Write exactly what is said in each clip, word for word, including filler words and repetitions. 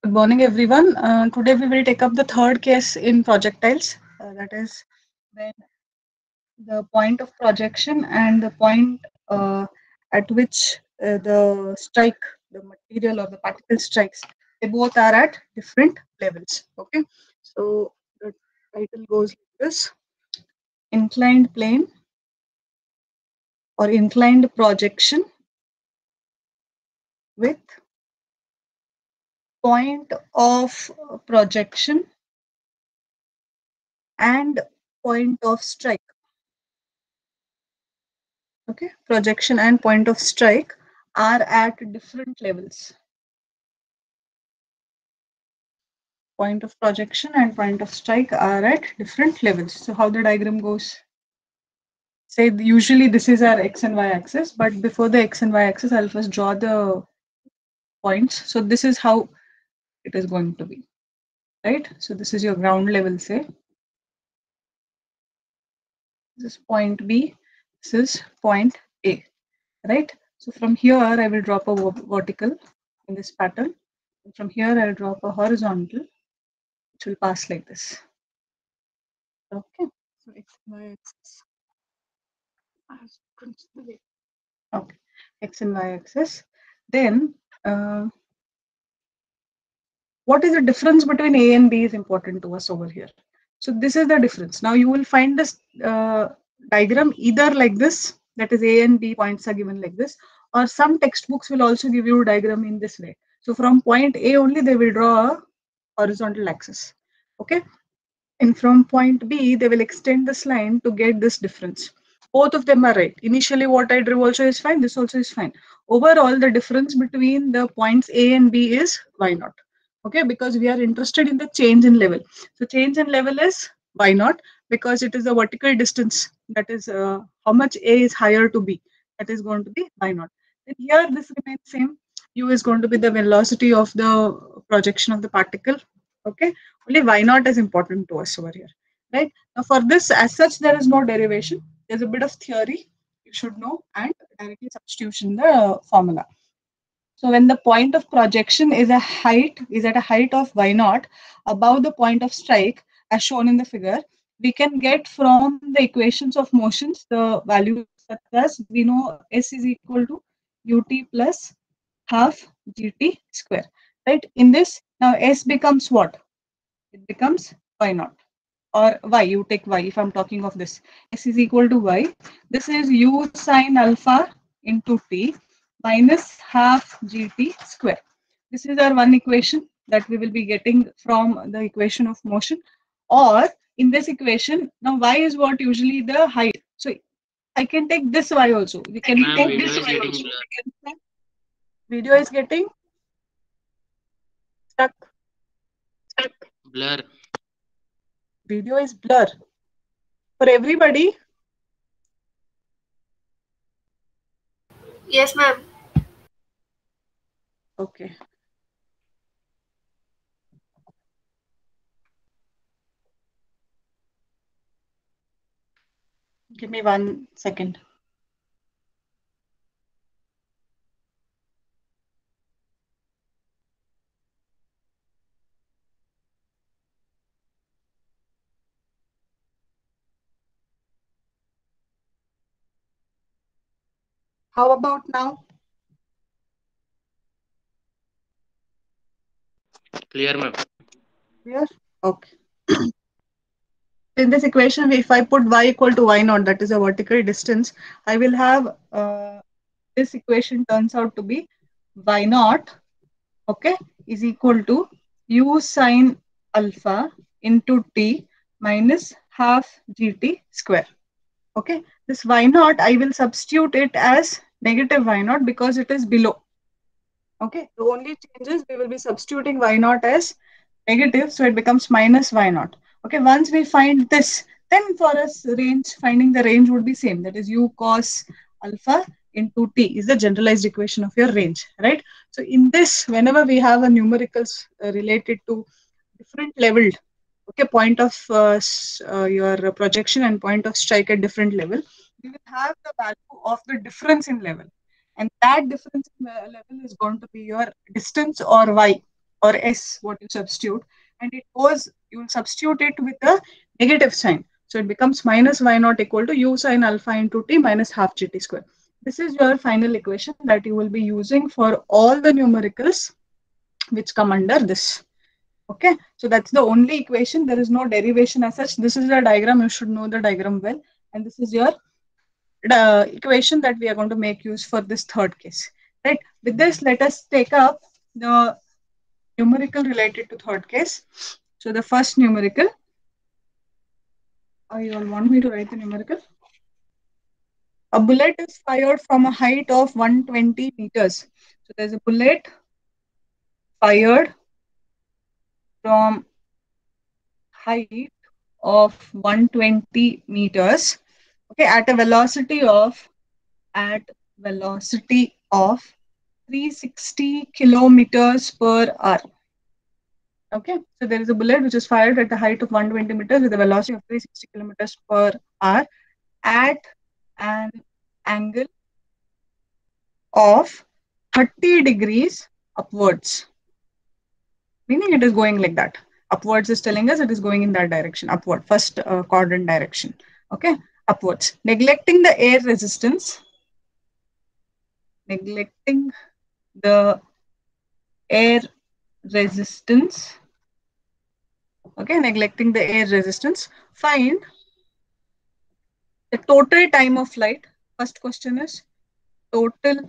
Good morning, everyone. Uh, today we will take up the third case in projectiles. Uh, that is when the point of projection and the point uh, at which uh, the strike, the material or the particle strikes, they both are at different levels. Okay, so the title goes like this: inclined plane or inclined projection with point of projection and point of strike. Okay, projection and point of strike are at different levels. Point of projection and point of strike are at different levels. So how the diagram goes? Say usually this is our x and y axis, but before the x and y axis, I'll first draw the points. So this is how it is going to be, right? So this is your ground level, say. This is point B, this is point A, right? So from here, I will drop a vertical in this pattern. And from here, I'll drop a horizontal, which will pass like this. Okay, so x and y axis. Okay, x and y axis. Then, uh, what is the difference between A and B is important to us over here. So this is the difference. Now you will find this uh, diagram either like this, that is A and B points are given like this, or some textbooks will also give you a diagram in this way. So from point A only they will draw a horizontal axis. Okay, and from point B they will extend this line to get this difference. Both of them are right. Initially what I drew also is fine, this also is fine. Overall the difference between the points A and B is y naught. Okay, because we are interested in the change in level. So change in level is y naught because it is the vertical distance, that is uh, how much A is higher to B, that is going to be y naught. And here this remains same. U is going to be the velocity of the projection of the particle. Okay, only y naught is important to us over here, right? Now for this, as such, there is no derivation. There's a bit of theory you should know and directly substitution in the formula. So when the point of projection is a height is at a height of y naught above the point of strike, as shown in the figure, we can get from the equations of motions the values such as we know s is equal to ut plus half gt square. Right? In this, now s becomes what? It becomes y naught or y. You take y if I'm talking of this. S is equal to y. This is u sine alpha into t minus half gt square. This is our one equation that we will be getting from the equation of motion. Or in this equation, now y is what usually the height. So I can take this y also. We can Ma'am, take video this is y getting also. blur. Video is getting stuck. Blur. Video is blur. For everybody, Yes, ma'am. okay. Give me one second. How about now? Clear, ma'am. Clear? Okay. In this equation, if I put y equal to y naught, that is a vertical distance, I will have uh, this equation turns out to be y naught, okay, is equal to u sine alpha into t minus half gt square. Okay, this y naught, I will substitute it as negative y naught because it is below. Okay, the only change is we will be substituting y naught as negative, so it becomes minus y naught. Okay, once we find this, then for us range, finding the range would be same. That is u cos alpha into t is the generalized equation of your range, right? So in this, whenever we have a numericals uh, related to different leveled, okay, point of uh, uh, your projection and point of strike at different level, we will have the value of the difference in level. And that difference in level is going to be your distance or y. or S, what you substitute, and it goes, you will substitute it with a negative sign. So it becomes minus y naught equal to u sine alpha into t minus half gt square. This is your final equation that you will be using for all the numericals which come under this. Okay, so that's the only equation. There is no derivation as such. This is the diagram. You should know the diagram well. And this is your the equation that we are going to make use for this third case. Right. With this, let us take up the numerical related to third case. So the first numerical. Oh, you all want me to write the numerical? A bullet is fired from a height of one hundred twenty meters. So there's a bullet fired from height of one hundred twenty meters, okay, at a velocity of at velocity of three hundred sixty kilometers per hour. Okay, so there is a bullet which is fired at the height of one hundred twenty meters with a velocity of three hundred sixty kilometers per hour at an angle of thirty degrees upwards, meaning it is going like that. Upwards is telling us it is going in that direction, upward, first uh, quadrant direction. Okay, upwards. Neglecting the air resistance, neglecting the air resistance, okay, neglecting the air resistance, find the total time of flight. First question is total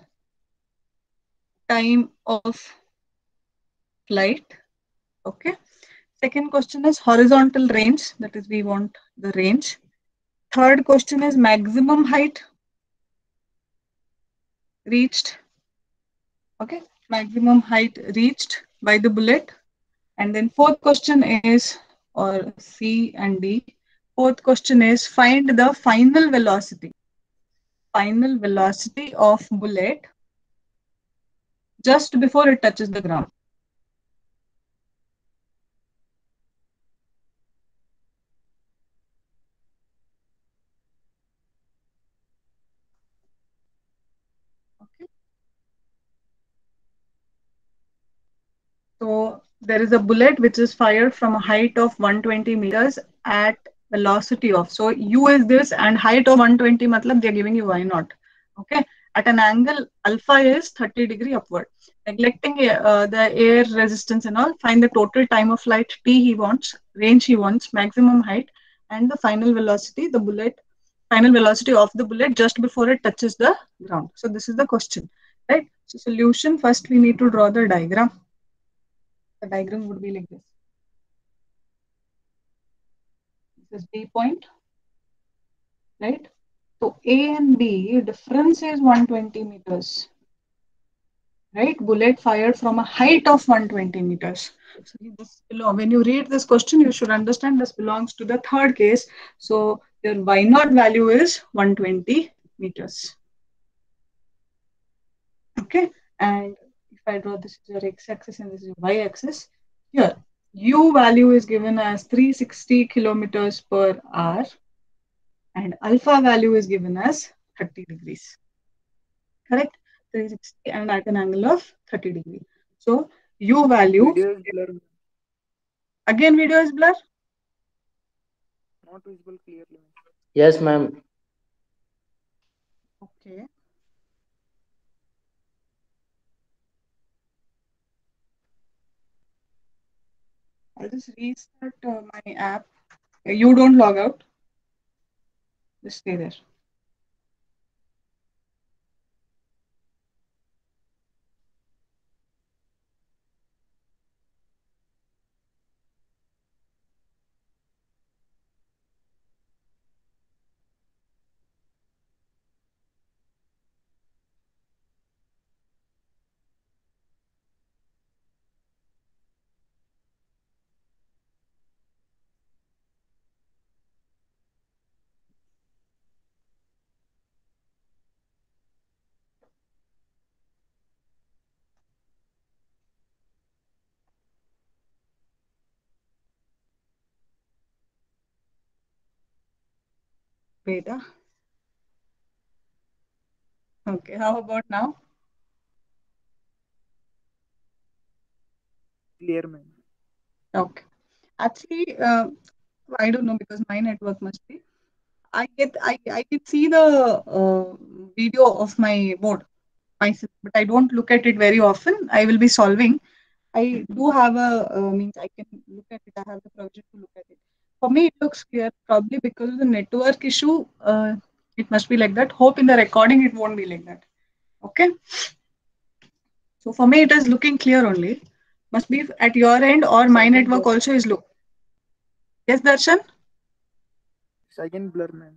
time of flight. Okay. Second question is horizontal range, that is we want the range. Third question is maximum height reached. Okay, maximum height reached by the bullet. And then fourth question is, or C and D, fourth question is find the final velocity. Final velocity of bullet just before it touches the ground. Okay. So there is a bullet which is fired from a height of one hundred twenty meters at velocity of, so u is this and height of one hundred twenty, matlab they are giving you y naught. Okay, at an angle alpha is thirty degree upward. Neglecting uh, the air resistance and all, find the total time of flight t he wants, range he wants, maximum height, and the final velocity, the bullet, final velocity of the bullet just before it touches the ground. So this is the question, right? So solution, first we need to draw the diagram. The diagram would be like this. This is B point, right? So A and B difference is one hundred twenty meters, right? Bullet fired from a height of one hundred twenty meters. So this belong, when you read this question, you should understand this belongs to the third case. So your y naught value is one hundred twenty meters. Okay, and if I draw this is your x-axis and this is your y-axis, here u value is given as three hundred sixty kilometers per hour and alpha value is given as thirty degrees. Correct? three hundred sixty and at an angle of thirty degrees. So u value. Video is blur. Again, video is blur. Not visible clearly. Yes, ma'am. Okay. I'll just restart uh, my app. You don't log out. Just stay there. Beta. Okay, how about now? Clear, ma'am. Okay. Actually, uh, I don't know because my network must be. I get I, I can see the uh, video of my board myself, but I don't look at it very often. I will be solving. I do have a uh, means I can look at it. I have the provision to look at it. For me, it looks clear. Probably because of the network issue, uh, it must be like that. Hope in the recording it won't be like that. Okay. So for me, it is looking clear only. Must be at your end or my Second network blur. also is low. Yes, Darshan. Second blur, ma'am.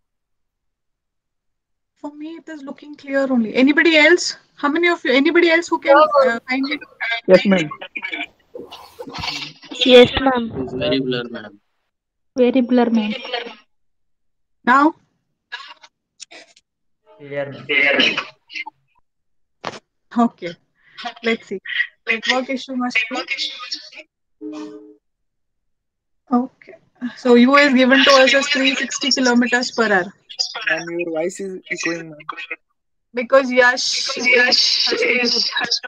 For me, it is looking clear only. Anybody else? How many of you? Anybody else who can uh, find it? Yes, ma'am. Yes, ma'am. It's Blur. very blur, ma'am. Very blur, ma'am. Now, Clear, ma'am. okay. Let's see. Network issue must be. Okay. So U is given to us as three hundred sixty kilometers per hour Ma'am, your voice is echoing, ma'am. because Yash is has to be.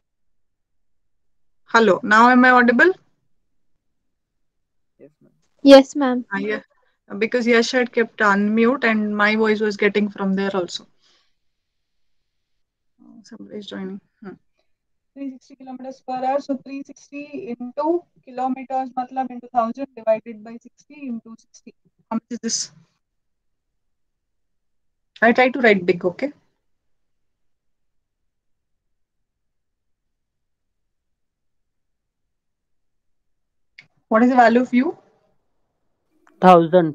Hello. Now am I audible? Yes, ma'am. Yes, ma'am. Ah, yeah. Because Yash had kept unmute and my voice was getting from there also. Oh, somebody is joining. Hmm. three hundred sixty kilometers per hour. So three hundred sixty into kilometers, matlab into one thousand divided by sixty into sixty. How much is this? I try to write big, okay? What is the value of U? Thousand.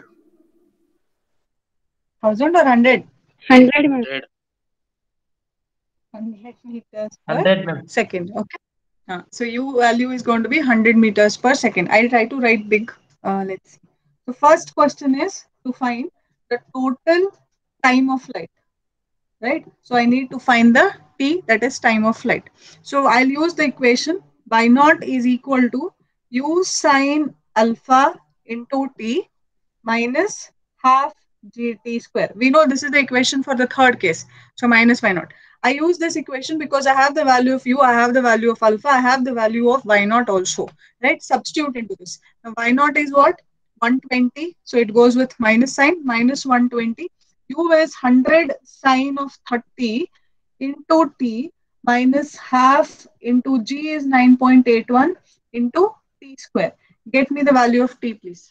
one thousand or one hundred? one hundred, ma'am. Red. one hundred meters per Hundred, ma'am. second. Okay. Uh, so U value is going to be one hundred meters per second. I'll try to write big. Uh, let's see. The first question is to find the total time of light, right? So I need to find the t, that is time of flight. So I'll use the equation y naught is equal to u sine alpha into t minus half gt square. We know this is the equation for the third case. So minus y naught. I use this equation because I have the value of u, I have the value of alpha, I have the value of y naught also, right? Substitute into this. Now y naught is what? one hundred twenty. So it goes with minus sign, minus one hundred twenty. U is one hundred sine of thirty into t minus half into g is nine point eight one into t square. Get me the value of t, please.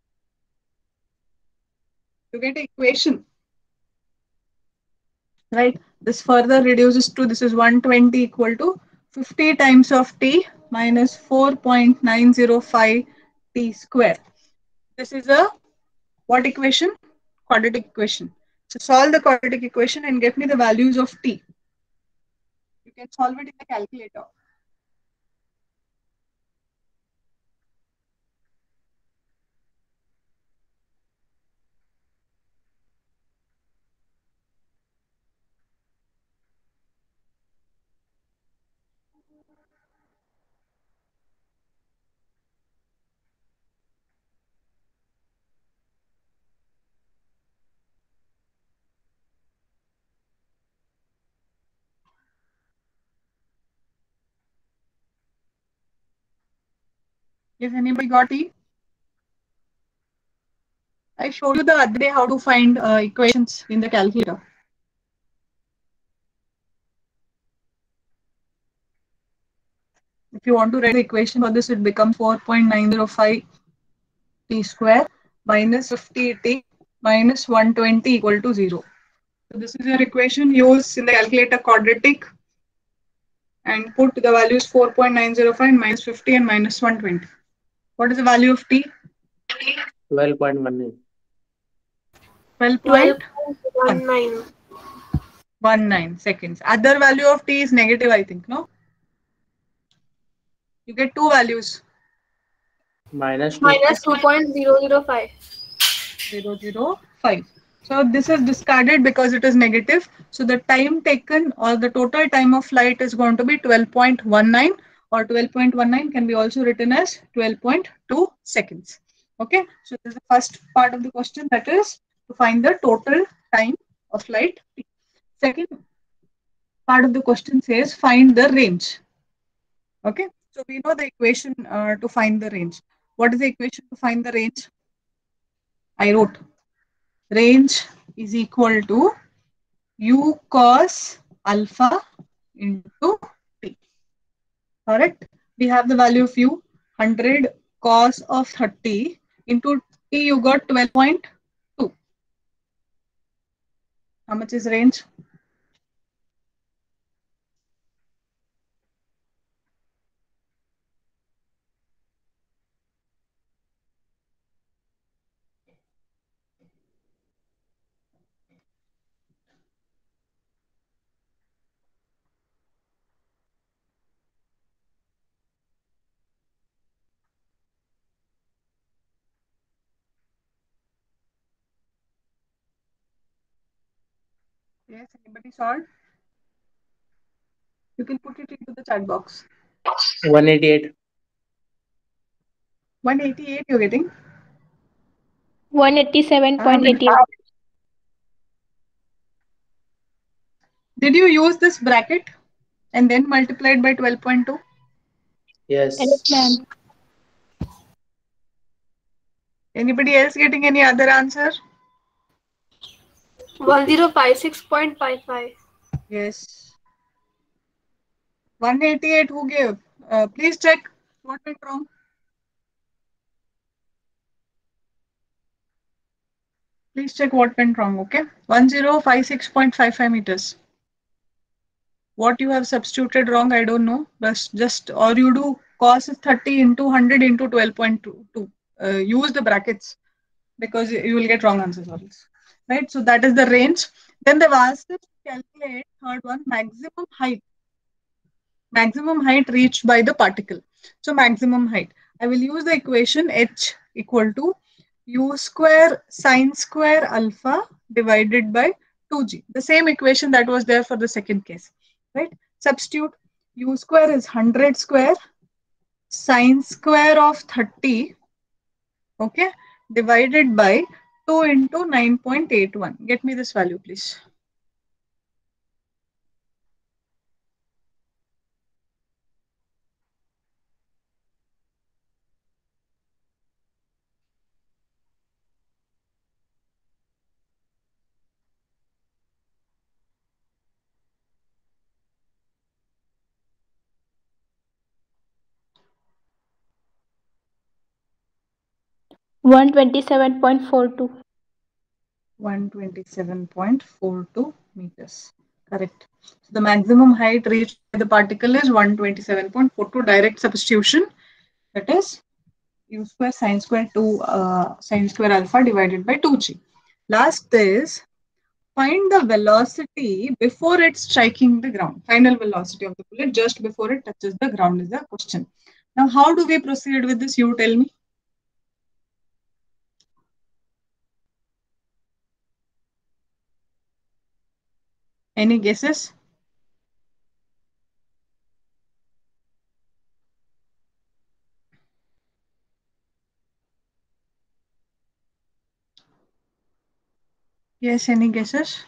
You get equation, right? This further reduces to, this is one hundred twenty equal to fifty times of t minus four point nine zero five t square. This is a what equation? Quadratic equation. So solve the quadratic equation and get me the values of t. You can solve it in the calculator. If anybody got E, I showed you the other day how to find uh, equations in the calculator. If you want to write the equation for this, it becomes four point nine zero five t square minus fifty t minus one hundred twenty equal to zero. So this is your equation. Use in the calculator quadratic and put the values four point nine zero five, minus fifty and minus one hundred twenty. What is the value of t? twelve point one nine. twelve twelve point point one nine seconds. Other value of t is negative, I think, no? You get two values. Minus two. minus two point zero zero five. zero zero five. So this is discarded because it is negative. So the time taken or the total time of flight is going to be twelve point one nine, or twelve point one nine can be also written as twelve point two seconds. Okay. So this is the first part of the question, that is to find the total time of flight. Second part of the question says find the range. Okay. So we know the equation uh, to find the range. What is the equation to find the range? I wrote range is equal to u cos alpha into t. Correct? We have the value of u, one hundred cos of thirty into t, you got twelve point two. How much is range? Yes, anybody solved? You can put it into the chat box. one eighty-eight. one eighty-eight you're getting? one eighty-seven point eight eight. Did you use this bracket and then multiply it by twelve point two? Yes, Yes. ma'am. Anybody else getting any other answer? one zero five six point five five. Yes. one eighty-eight who gave? Uh, please check what went wrong. Please check what went wrong, okay? one zero five six point five five meters. What you have substituted wrong, I don't know. But just, or you do cos is thirty into one hundred into twelve point two. Uh, use the brackets because you will get wrong answers always. Right? So that is the range. Then they've asked us to calculate, third one, maximum height. Maximum height reached by the particle. So maximum height. I will use the equation h equal to u square sine square alpha divided by two g. The same equation that was there for the second case. Right? Substitute u square is one hundred square sine square of thirty, okay, divided by two into nine point eight one. Get me this value, please. one twenty-seven point four two. one twenty-seven point four two meters. Correct. So the maximum height reached by the particle is one twenty-seven point four two. Direct substitution. That is u square sine square two uh, sine square alpha divided by two g. Last is find the velocity before it's striking the ground. Final velocity of the bullet just before it touches the ground is the question. Now, how do we proceed with this? You tell me. Any guesses? Yes, any guesses?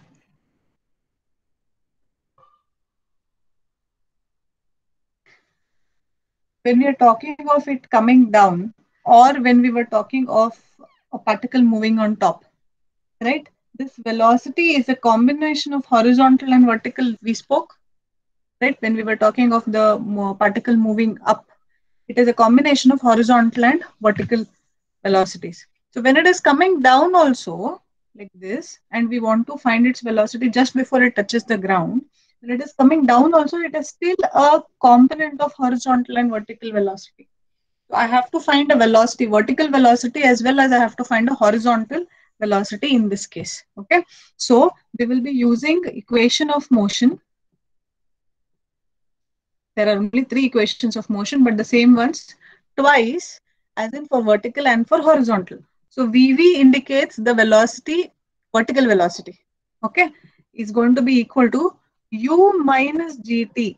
When we are talking of it coming down, or when we were talking of a particle moving on top, right? This velocity is a combination of horizontal and vertical. We spoke, right? When we were talking of the particle moving up, it is a combination of horizontal and vertical velocities. So when it is coming down also like this, and we want to find its velocity just before it touches the ground, when it is coming down also, it is still a component of horizontal and vertical velocity. So I have to find a velocity, vertical velocity, as well as I have to find a horizontal velocity in this case. Okay. So we will be using equation of motion. There are only three equations of motion, but the same ones twice, as in for vertical and for horizontal. So V V indicates the velocity, vertical velocity, okay, is going to be equal to U minus G T,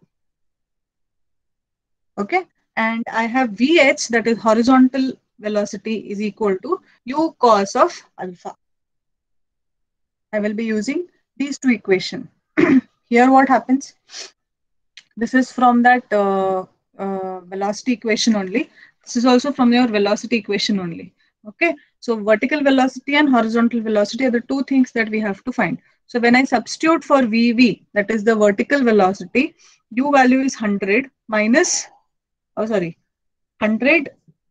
okay, and I have V H, that is horizontal velocity, is equal to U cos of alpha. I will be using these two equations. Here what happens? This is from that uh, uh, velocity equation only. This is also from your velocity equation only. Okay. So vertical velocity and horizontal velocity are the two things that we have to find. So when I substitute for V V, that is the vertical velocity, U value is one hundred minus, oh sorry, one hundred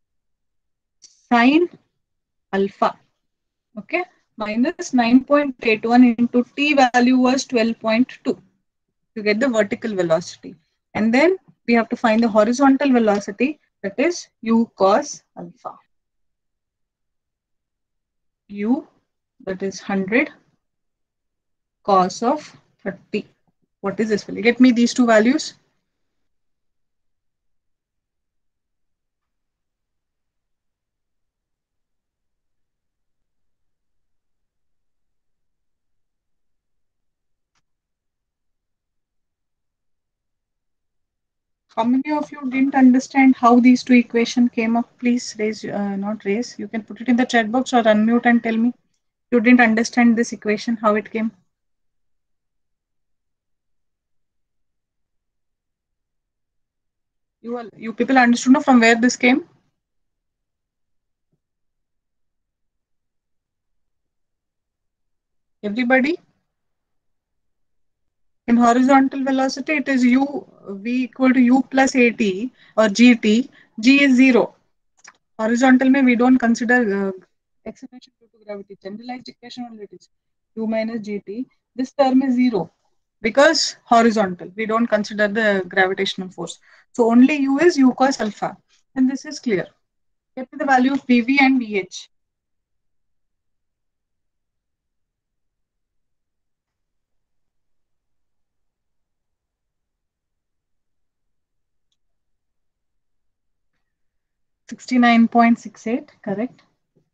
sine alpha. Okay. Minus nine point eight one into T value was twelve point two. You get the vertical velocity. And then we have to find the horizontal velocity, that is u cos alpha. U, that is one hundred cos of thirty. What is this value? Get me these two values. How many of you didn't understand how these two equations came up? Please raise, uh, not raise. You can put it in the chat box or unmute and tell me. You didn't understand this equation, how it came. You all, you people understood, no, from where this came? Everybody? In horizontal velocity, it is u v equal to u plus at or gt. G is zero. Horizontal mein we don't consider uh, acceleration due to gravity. Generalized equation only it is u minus gt. This term is zero because horizontal. We don't consider the gravitational force. So only u is u cos alpha, and this is clear. Get the value of V V and V H. sixty-nine point six eight, correct?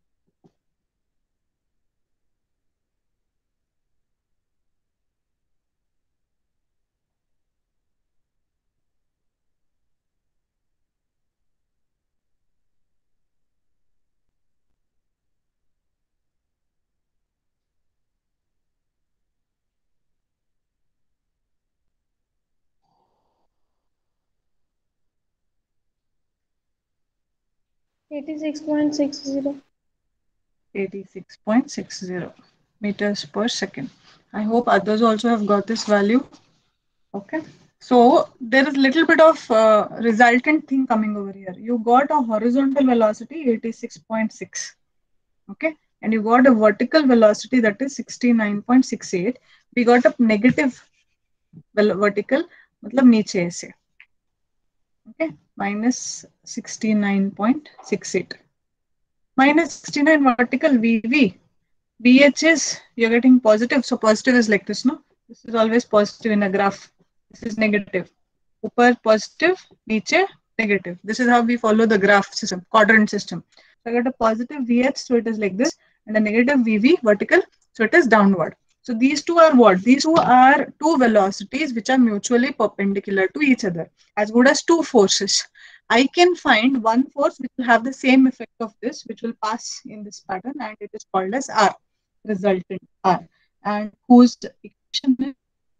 eighty-six point six zero. eighty-six point six zero meters per second. I hope others also have got this value. Okay. So there is little bit of uh, resultant thing coming over here. You got a horizontal velocity eighty-six point six. Okay. And you got a vertical velocity that is sixty-nine point six eight. We got a negative well, vertical, मतलब नीचे ऐसे. Okay. Minus sixty-nine point six eight. Minus sixty-nine vertical V V. V H is, you're getting positive. So positive is like this, no? This is always positive in a graph. This is negative. Upper positive, niche negative. This is how we follow the graph system, quadrant system. So I got a positive V H, so it is like this, and a negative V V vertical, so it is downward. So these two are what? These two are two velocities which are mutually perpendicular to each other, as good as two forces. I can find one force which will have the same effect of this, which will pass in this pattern, and it is called as R, resultant R, and whose equation is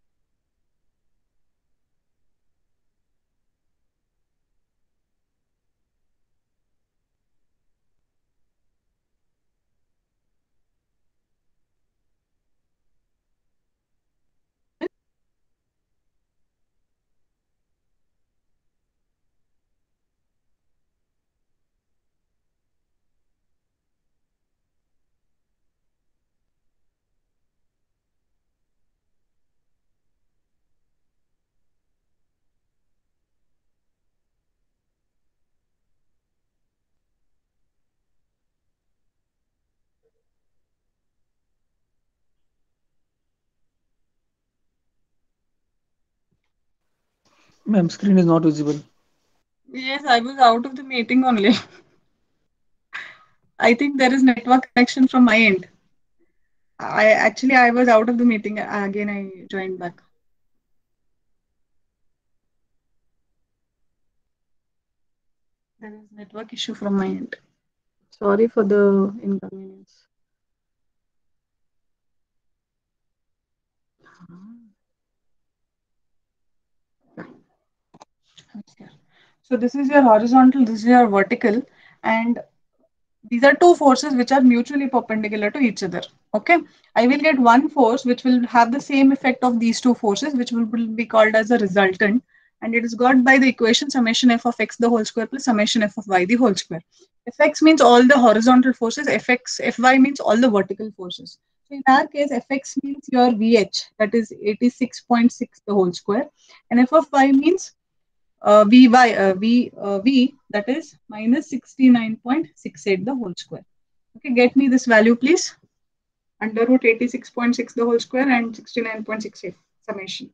Ma'am, screen is not visible. yes, I was out of the meeting only. I think there is network connection from my end. I actually I was out of the meeting again. I joined back. There is network issue from my end. Sorry for the inconvenience. So this is your horizontal, this is your vertical, and these are two forces which are mutually perpendicular to each other. Okay, I will get one force which will have the same effect of these two forces, which will be called as a resultant, and it is got by the equation summation f of x the whole square plus summation f of y the whole square. Fx means all the horizontal forces, fx fy means all the vertical forces. So in our case, fx means your vh, that is eighty-six point six the whole square, and f of y means uh, Vy, uh, V, uh, V, that is minus sixty-nine point six eight the whole square. Okay, get me this value, please. Under root eighty-six point six the whole square and sixty-nine point six eight summation.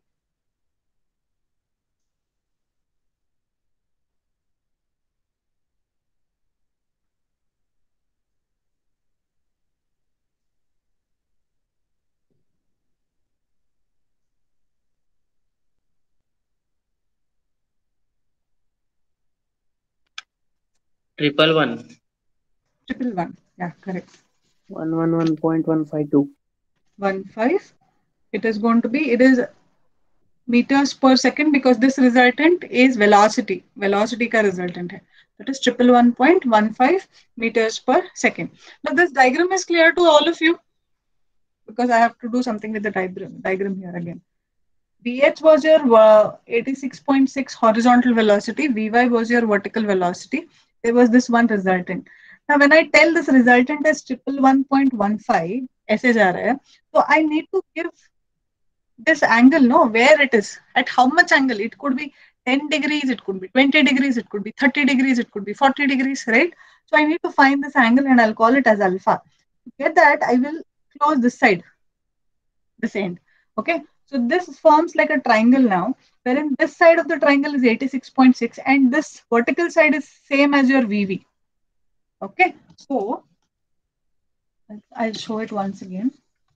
Triple one. Triple one. Yeah, correct. one hundred eleven point one five two. One five. It is going to be, it is meters per second because this resultant is velocity. Velocity ka resultant hai. That is triple one point one five meters per second. Now this diagram is clear to all of you because I have to do something with the diagram, diagram here again. Vh was your uh, eighty-six point six horizontal velocity. Vy was your vertical velocity. There was this one resultant. Now, when I tell this resultant is triple one point one five, ऐसे जा रहा है, so I need to give this angle, no, where it is, at how much angle. It could be ten degrees, it could be twenty degrees, it could be thirty degrees, it could be forty degrees, right? So I need to find this angle and I'll call it as alpha. To get that, I will close this side, this end. Okay, so this forms like a triangle now, wherein this side of the triangle is eighty-six point six and this vertical side is same as your V V. Okay, so I'll show it once again.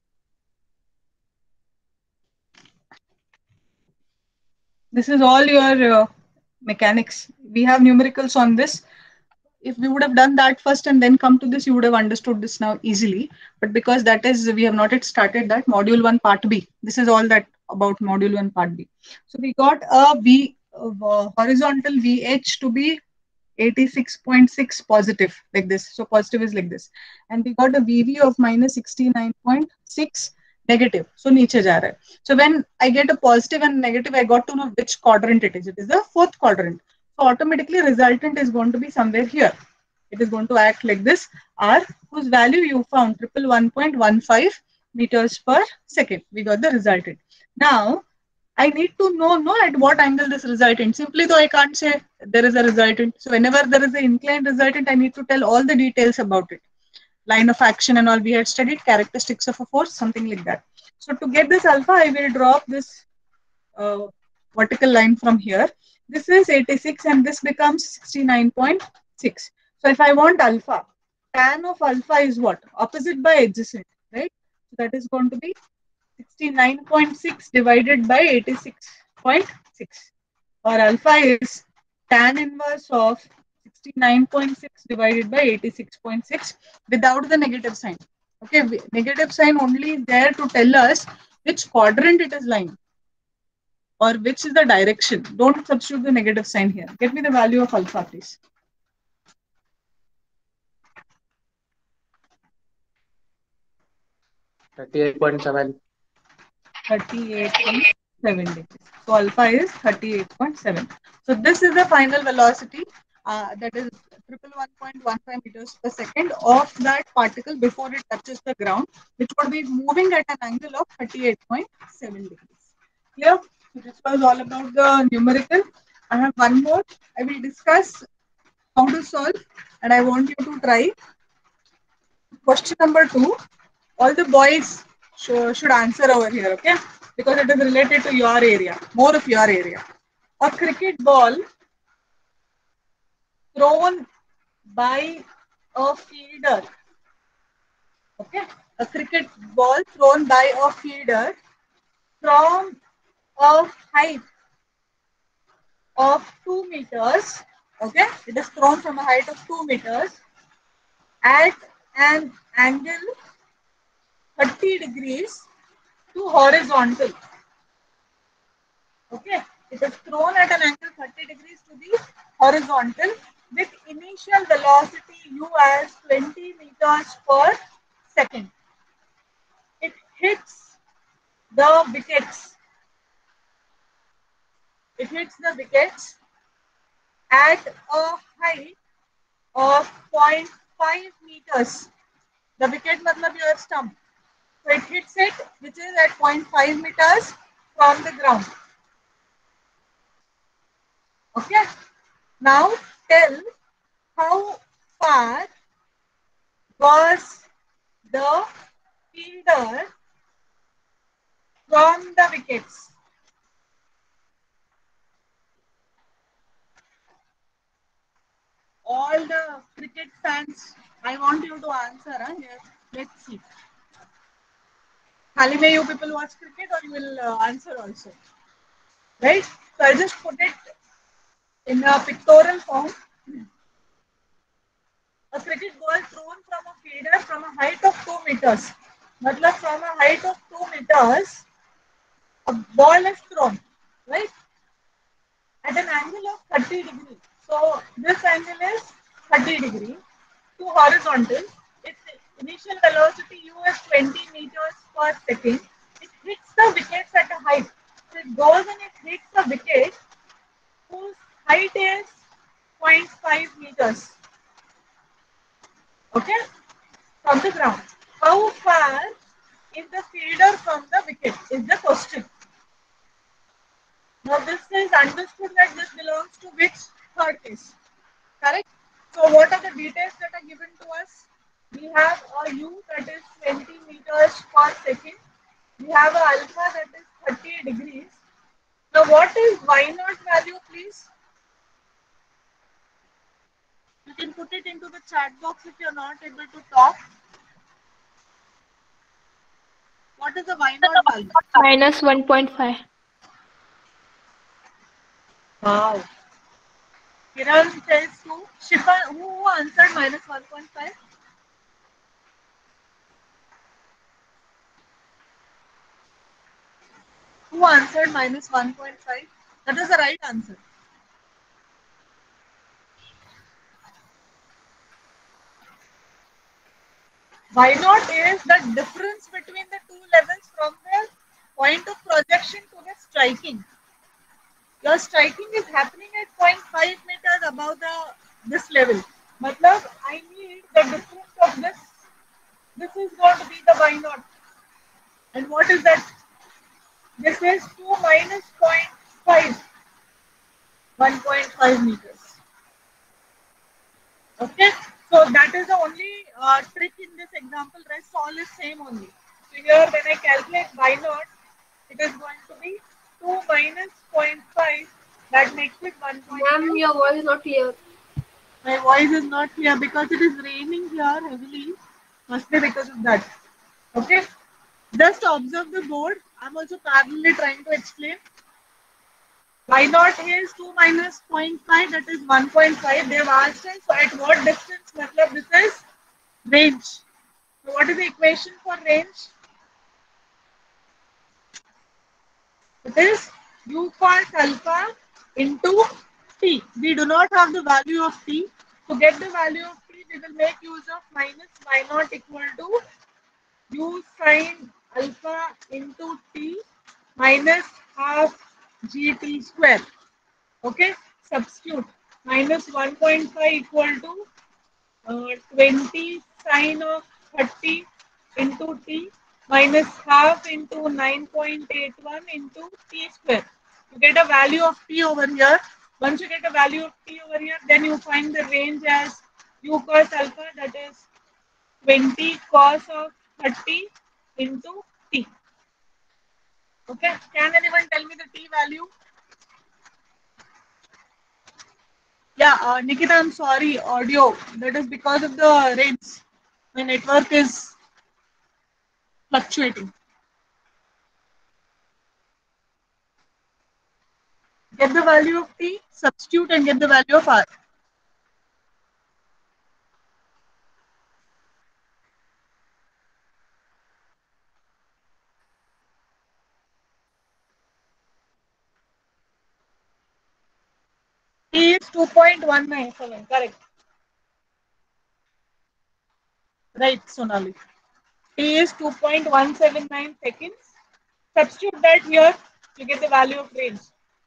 This is all your uh, mechanics. We have numericals on this. If we would have done that first and then come to this, you would have understood this now easily. But because that is, we have not yet started that, module one part B. This is all that about module one part B. So we got a V uh, horizontal V H to be eighty-six point six positive, like this. So positive is like this. And we got a V V of minus sixty-nine point six negative. So niche ja raha hai. So when I get a positive and negative, I got to know which quadrant it is. It is the fourth quadrant. So automatically resultant is going to be somewhere here. It is going to act like this. R, whose value you found, triple one point one five meters per second. We got the resultant. Now, I need to know, know at what angle this resultant. Simply though I can't say there is a resultant. So whenever there is an inclined resultant, I need to tell all the details about it. Line of action and all we had studied, characteristics of a force, something like that. So to get this alpha, I will drop this uh, vertical line from here. This is eighty-six and this becomes sixty-nine point six. So if I want alpha, tan of alpha is what? Opposite by adjacent, right? So that is going to be sixty-nine point six divided by eighty-six point six, or alpha is tan inverse of sixty-nine point six divided by eighty-six point six without the negative sign. Okay, negative sign only is there to tell us which quadrant it is lying or which is the direction. Don't substitute the negative sign here. Get me the value of alpha, please. thirty-eight point seven. thirty-eight point seven degrees. So alpha is thirty-eight point seven. So this is the final velocity, uh, that is triple one point one five meters per second of that particle before it touches the ground, which would be moving at an angle of thirty-eight point seven degrees. Clear? So this was all about the numerical. I have one more. I will discuss how to solve, and I want you to try. Question number two. All the boys should, should answer over here, okay? Because it is related to your area, more of your area. A cricket ball thrown by a fielder, okay? A cricket ball thrown by a fielder from a height of two meters, okay? It is thrown from a height of two meters at an angle thirty degrees to horizontal. Okay, it is thrown at an angle thirty degrees to the horizontal with initial velocity u as twenty meters per second. It hits the wickets. It hits the wickets at a height of zero point five meters. The wicket matlab your stump. So it hits it, which is at zero point five meters from the ground. Okay. Now tell how far was the fielder from the wickets. All the cricket fans, I want you to answer. Huh? Here, let's see. Khali may you people watch cricket or you will uh, answer also. Right? So I just put it in a pictorial form. A cricket ball thrown from a fielder from a height of two meters. Matlab from a height of two meters, a ball is thrown, right? At an angle of thirty degrees. So this angle is thirty degrees to horizontal. Its initial velocity u is twenty meters per second. It hits the wickets at a height. So it goes and it hits the wicket whose height is zero point five meters. Okay? From the ground. How far is the fielder from the wicket is the question. Now this is understood that this belongs to which third case. Correct? So what are the details that are given to us? We have a u that is twenty meters per second. We have a alpha that is thirty degrees. Now what is y naught value, please? You can put it into the chat box if you are not able to talk. What is the y naught value? Minus one point five. Wow. Kiran says two. Shifa, who answered minus one point five? Who answered minus one point five? That is the right answer. Y naught is the difference between the two levels from the point of projection to the striking. Your striking is happening at zero point five meters above the this level. Matlab, I need the difference of this. This is going to be the Y naught. And what is that? This is two minus zero point five. one point five meters. Okay. So that is the only uh, trick in this example. Rest all is same only. So here when I calculate Y naught, it is going to be two minus zero point five. That makes it one point five. Ma'am, your voice is not clear. My voice is not clear because it is raining here heavily. Must be because of that. Okay. Just observe the board. I'm also parallelly trying to explain. Y naught is two minus zero point five, that is one point five. They have asked us, so at what distance? Matlab, this is range. So what is the equation for range? It is u cos alpha into t. We do not have the value of t. To get the value of t, we will make use of minus y naught equal to u sin alpha into t minus half gt square. Okay, substitute minus one point five equal to uh, twenty sine of thirty into t minus half into nine point eight one into t square. You get a value of t over here. Once you get a value of t over here, then you find the range as u cos alpha, that is twenty cos of thirty into t. Okay, can anyone tell me the t value? Yeah, uh, Nikita, I'm sorry, audio. That is because of the rains. My network is fluctuating. Get the value of t, substitute and get the value of r. T is is two point one nine seven. Correct. Right, Sonali. T is two point one seven nine seconds. Substitute that here to get the value of range.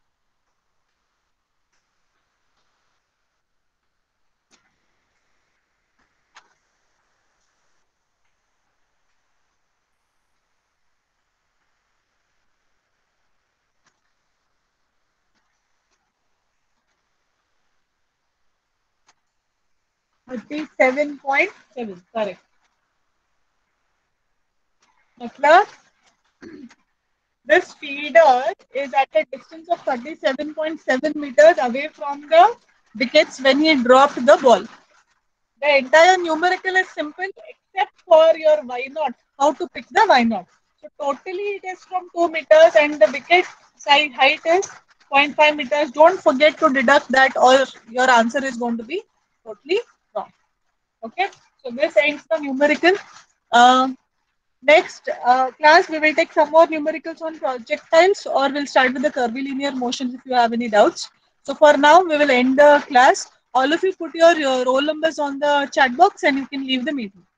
thirty-seven point seven. Correct. मतलब this feeder is at a distance of thirty-seven point seven meters away from the wickets when he dropped the ball. The entire numerical is simple except for your Y naught. How to pick the Y naught? So totally it is from two meters and the wicket side height is zero point five meters. Don't forget to deduct that or your answer is going to be totally wrong. Okay. So this ends the numerical. Uh, Next uh, class, we will take some more numericals on projectiles or we'll start with the curvilinear motions if you have any doubts. So for now, we will end the class. All of you put your, your roll numbers on the chat box and you can leave the meeting.